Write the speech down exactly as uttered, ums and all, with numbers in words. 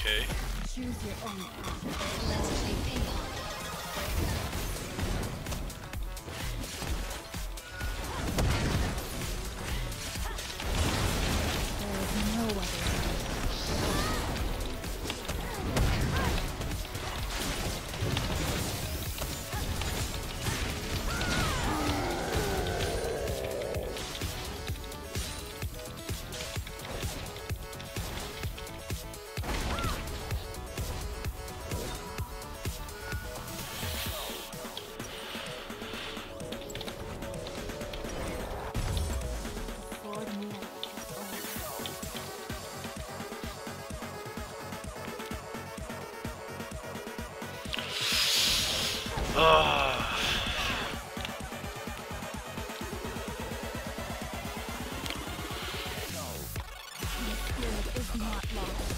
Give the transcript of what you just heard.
okay. Choose your own path. Let's play ping pong. There is no other way. Ah. The spirit is not lost.